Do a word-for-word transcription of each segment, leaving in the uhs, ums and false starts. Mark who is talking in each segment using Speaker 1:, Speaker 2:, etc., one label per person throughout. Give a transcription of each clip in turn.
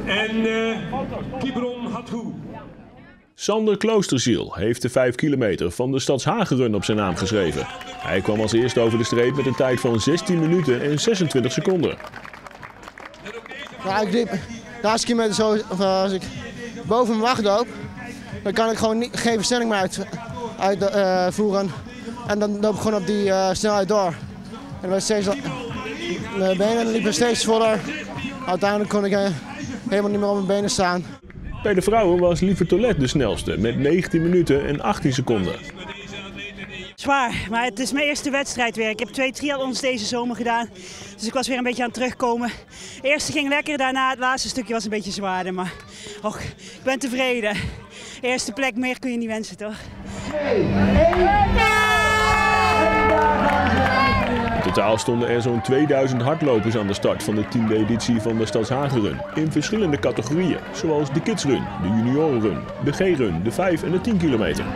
Speaker 1: En uh, Kibron Hathu.
Speaker 2: Sander Kloosterziel heeft de vijf kilometer van de Stadshagenrun op zijn naam geschreven. Hij kwam als eerste over de streep met een tijd van zestien minuten en zesentwintig seconden.
Speaker 3: Ja, ik liep de laatste kilometer zo, of als ik boven mijn wacht loop, dan kan ik gewoon niet, geen versnelling meer uitvoeren. Uit, uh, en dan loop ik gewoon op die uh, snelheid door. En dan steeds, mijn benen liepen steeds voller. Uiteindelijk kon ik uh, helemaal niet meer op mijn benen staan.
Speaker 2: Bij de vrouwen was Lieve Tolet de snelste met negentien minuten en achttien seconden.
Speaker 4: Zwaar, maar het is mijn eerste wedstrijd weer. Ik heb twee triathlons deze zomer gedaan, dus ik was weer een beetje aan het terugkomen. De eerste ging lekker, daarna het laatste stukje was een beetje zwaarder, maar och, ik ben tevreden. Eerste plek, meer kun je niet wensen, toch?
Speaker 2: In totaal stonden er zo'n tweeduizend hardlopers aan de start van de tiende editie van de Stadshagenrun. In verschillende categorieën, zoals de Kidsrun, de Juniorenrun, de G-run, de vijf en de tien kilometer.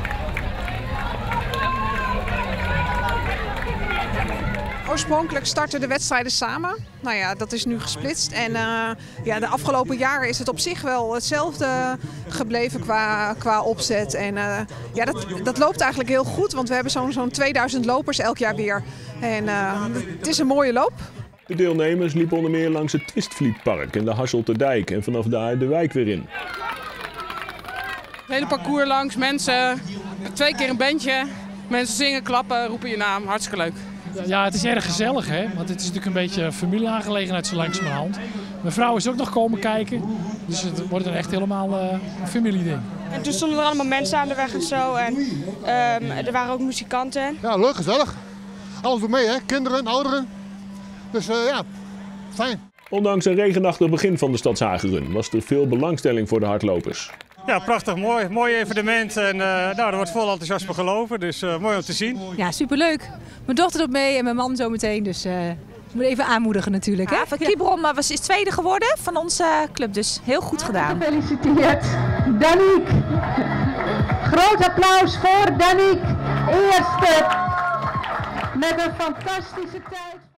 Speaker 5: Oorspronkelijk starten de wedstrijden samen. Nou ja, dat is nu gesplitst. En uh, ja, de afgelopen jaren is het op zich wel hetzelfde gebleven qua, qua opzet. En uh, ja, dat, dat loopt eigenlijk heel goed, want we hebben zo'n zo'n tweeduizend lopers elk jaar weer. En uh, het is een mooie loop.
Speaker 2: De deelnemers liepen onder meer langs het Twistvlietpark en de Hasselterdijk en vanaf daar de wijk weer in.
Speaker 6: Het hele parcours langs, mensen, twee keer een bandje, mensen zingen, klappen, roepen je naam, hartstikke leuk.
Speaker 7: Ja, het is erg gezellig, hè? Want het is natuurlijk een beetje een familieaangelegenheid zo langzamerhand. Mijn vrouw is ook nog komen kijken, dus het wordt er echt helemaal uh, een familieding.
Speaker 8: En toen stonden er allemaal mensen aan de weg en zo en um, er waren ook muzikanten.
Speaker 9: Ja, leuk, gezellig. Alles doet mee, hè? Kinderen, ouderen. Dus uh, ja, fijn.
Speaker 2: Ondanks een regenachtig begin van de Stadshagenrun was er veel belangstelling voor de hardlopers.
Speaker 10: Ja, prachtig, mooi, mooi evenement en uh, nou, er wordt vol enthousiasme gelopen, dus uh, mooi om te zien.
Speaker 11: Ja, superleuk. Mijn dochter doet mee en mijn man zo meteen, dus uh, ik moet even aanmoedigen natuurlijk. Hè?
Speaker 12: Ja, van Kibron was is tweede geworden van onze club, dus heel goed gedaan.
Speaker 13: Gefeliciteerd, Daniek. Groot applaus voor Daniek, eerste met een fantastische tijd.